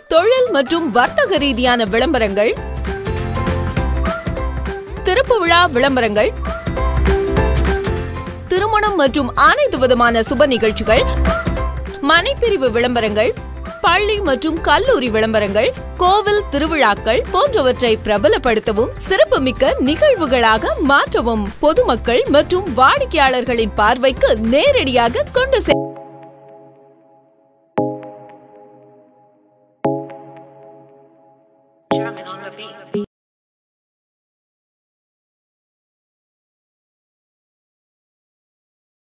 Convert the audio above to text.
தொழில் மற்றும் வர்த்தக ரீதியான விளம்பரங்கள், திறப்பு விழா விளம்பரங்கள், திருமணம் மற்றும் அனைத்து விதமான சுப நிகழ்ச்சிகள், மனைப்பிரிவு விளம்பரங்கள், பள்ளி மற்றும் கல்லூரி விளம்பரங்கள், கோவில் திருவிழாக்கள் போன்றவற்றை பிரபலப்படுத்தவும் சிறப்புமிக்க நிகழ்வுகளாக மாற்றவும் பொதுமக்கள் மற்றும் வாடிக்கையாளர்களின் பார்வைக்கு நேரடியாக கொண்டு